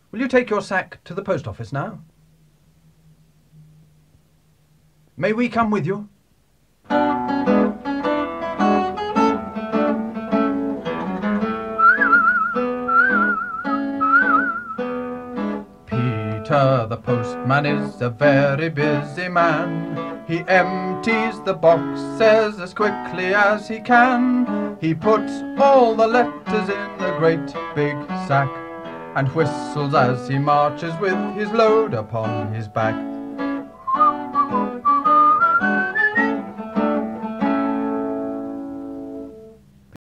Will you take your sack to the post office now? May we come with you? Peter the postman is a very busy man. He empties the boxes as quickly as he can. He puts all the letters in a great big sack and whistles as he marches with his load upon his back.